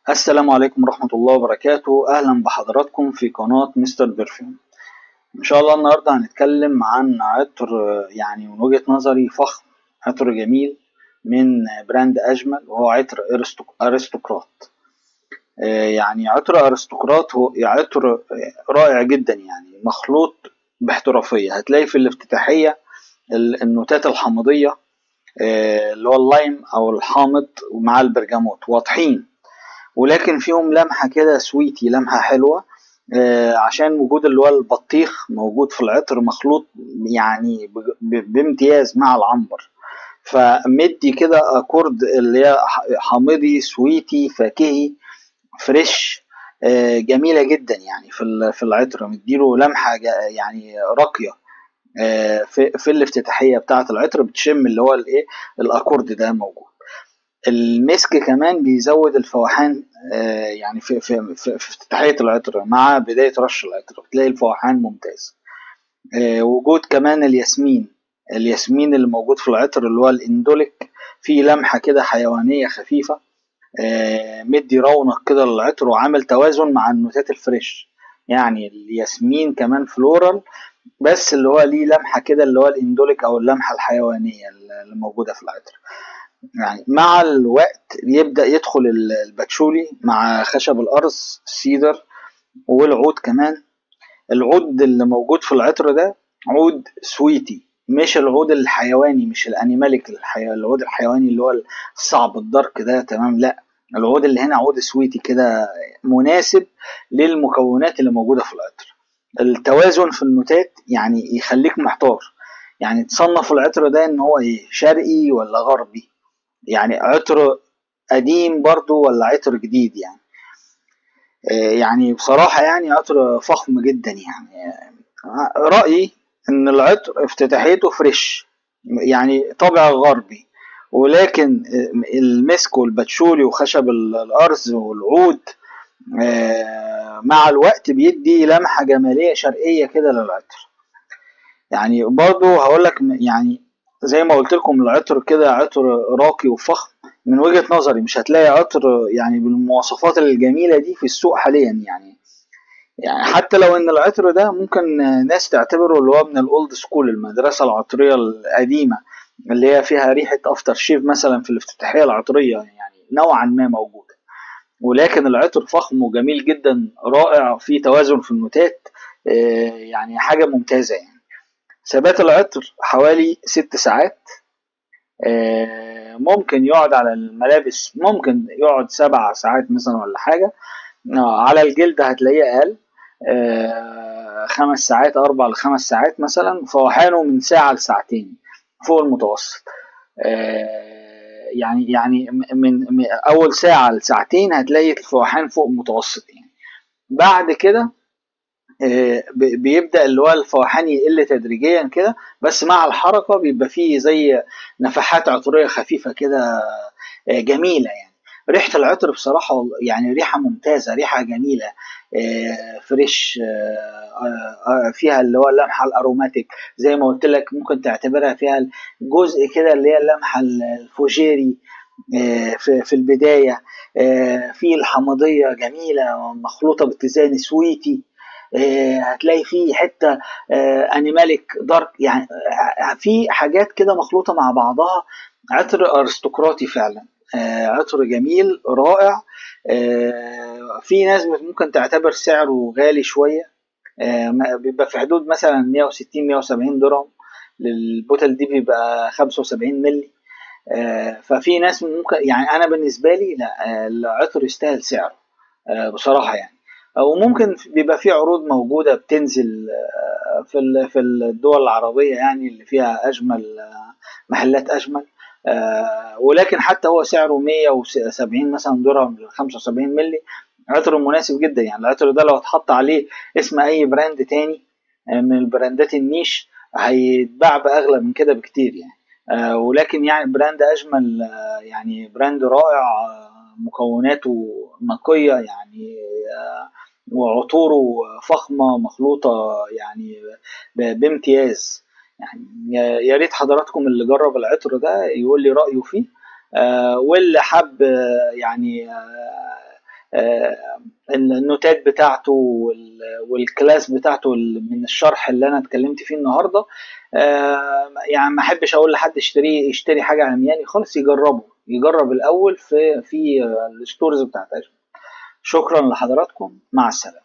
السلام عليكم ورحمة الله وبركاته. أهلا بحضراتكم في قناة مستر برفيوم. إن شاء الله النهاردة هنتكلم عن عطر يعني من وجهة نظري فخم، عطر جميل من براند أجمل، وهو عطر أرستقراط. يعني عطر أرستقراط هو عطر رائع جدا، يعني مخلوط باحترافية. هتلاقي في الافتتاحية النوتات الحامضية، اللي هو اللايم أو الحامض ومع البرجموت واضحين، ولكن فيهم لمحة كده سويتي، لمحة حلوة، عشان وجود اللي هو البطيخ موجود في العطر، مخلوط يعني بامتياز مع العنبر، فمدي كده اكورد اللي هي حامضي سويتي فاكهي فريش، جميلة جدا يعني في العطر، مديله لمحة يعني راقية. في الافتتاحية بتاعة العطر بتشم اللي هو الايه، الاكورد ده موجود. المسك كمان بيزود الفوحان، يعني في افتتاحية العطر مع بداية رش العطر بتلاقي الفوحان ممتاز. وجود كمان الياسمين اللي موجود في العطر اللي هو الاندوليك، فيه لمحة كده حيوانية خفيفة، مدي رونق كده للعطر وعامل توازن مع النوتات الفريش. يعني الياسمين كمان فلورال، بس اللي هو ليه لمحة كده اللي هو الاندوليك او اللمحة الحيوانية اللي موجودة في العطر. يعني مع الوقت بيبدأ يدخل الباتشولي مع خشب الأرز السيدر والعود كمان. العود اللي موجود في العطر ده عود سويتي، مش العود الحيواني، مش الانيماليك، العود الحيواني اللي هو الصعب الدرك ده، تمام؟ لا، العود اللي هنا عود سويتي كده، مناسب للمكونات اللي موجودة في العطر. التوازن في النوتات يعني يخليك محتار، يعني تصنف العطر ده ان هو ايه، شرقي ولا غربي، يعني عطر قديم برضو ولا عطر جديد يعني. يعني بصراحة يعني عطر فخم جدا يعني. رأيي ان العطر افتتاحيته فريش، يعني طابع غربي، ولكن المسك والباتشولي وخشب الأرز والعود مع الوقت بيدي لمحة جمالية شرقية كده للعطر. يعني برضو هقول لك يعني زي ما قلت لكم العطر كده عطر راقي وفخم من وجهة نظري. مش هتلاقي عطر يعني بالمواصفات الجميلة دي في السوق حاليا يعني حتى لو ان العطر ده ممكن ناس تعتبره اللي هو من الاولد سكول، المدرسة العطرية القديمة اللي هي فيها ريحة افتر شيف مثلا في الافتتاحية العطرية، يعني نوعا ما موجودة. ولكن العطر فخم وجميل جدا، رائع، فيه توازن في النوتات، يعني حاجة ممتازة يعني. ثبات العطر حوالي 6 ساعات. ممكن يقعد على الملابس، ممكن يقعد 7 ساعات مثلا ولا حاجة. على الجلد هتلاقيه أقل، 5 ساعات، 4 ل5 ساعات مثلا. فوحانه من ساعة لساعتين فوق المتوسط. يعني من أول ساعة لساعتين هتلاقي الفوحان فوق المتوسط يعني. بعد كده بيبدأ اللي هو الفوحان يقل تدريجيا كده، بس مع الحركة بيبقى فيه زي نفحات عطرية خفيفة كده، جميلة يعني. ريحة العطر بصراحة يعني ريحة ممتازة، ريحة جميلة، فريش، فيها اللي هو اللمحة الأروماتيك زي ما قلت لك، ممكن تعتبرها فيها جزء كده اللي هي اللمحة الفوجيري في البداية. في الحمضية جميلة مخلوطة باتزان سويتي، هتلاقي فيه حتة انيماليك دارك يعني، في حاجات كده مخلوطة مع بعضها. عطر ارستقراطي فعلا، عطر جميل رائع. في ناس ممكن تعتبر سعره غالي شوية، بيبقى في حدود مثلا 160 170 درهم. للبوتل دي بيبقى 75 ملي. ففي ناس ممكن يعني، انا بالنسبه لي لا، العطر يستاهل سعره بصراحه يعني. او ممكن بيبقى في عروض موجوده بتنزل في الدول العربيه يعني، اللي فيها اجمل محلات اجمل. ولكن حتى هو سعره 170 مثلا درهم ل 75 ملي، عطر مناسب جدا يعني. العطر ده لو اتحط عليه اسم اي براند تاني من البراندات النيش هيتباع باغلى من كده بكتير يعني. ولكن يعني براند اجمل، يعني براند رائع، مكوناته نقية يعني، وعطوره فخمة مخلوطة يعني بامتياز يعني. يا ريت حضراتكم اللي جرب العطر ده يقول لي رأيه فيه، واللي حب يعني النوتات بتاعته والكلاس بتاعته من الشرح اللي انا اتكلمت فيه النهارده. يعني ما احبش اقول لحد يشتري حاجه عمياني خالص، يجرب الاول في الستورز بتاعت اجل. شكرا لحضراتكم، مع السلامه.